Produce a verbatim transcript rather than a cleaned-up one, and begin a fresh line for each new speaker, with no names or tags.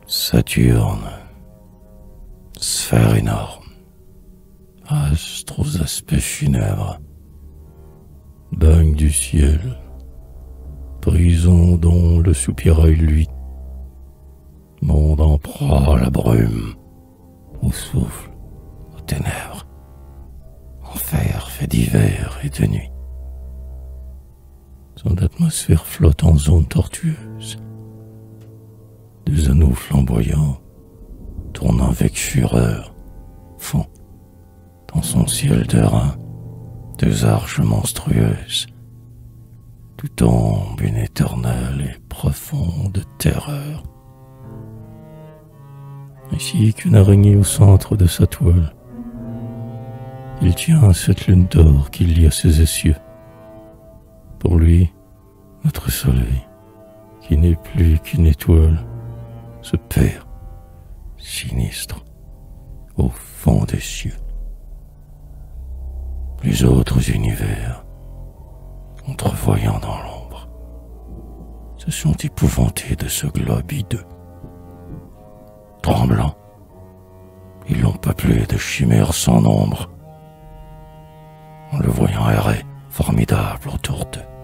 Saturne, sphère énorme, astre aux aspects funèbres, bagne du ciel, prison dont le soupirail luit, monde en proie à la brume, au souffle, aux ténèbres, enfer fait d'hiver et de nuit. Son atmosphère flotte en zone tortueuse, des anneaux flamboyants, tournant avec fureur, font, dans son ciel d'airain, deux arches monstrueuses, d'où tombe une éternelle et profonde terreur. Ainsi qu'une araignée au centre de sa toile, il tient cette lune d'or qui lie à ses essieux. Pour lui, notre soleil, qui n'est plus qu'une étoile, se perd, sinistre, au fond des cieux. Les autres univers, entrevoyant dans l'ombre, se sont épouvantés de ce globe hideux. Tremblants, ils l'ont peuplé de chimères sans nombre, en le voyant errer formidable autour d'eux.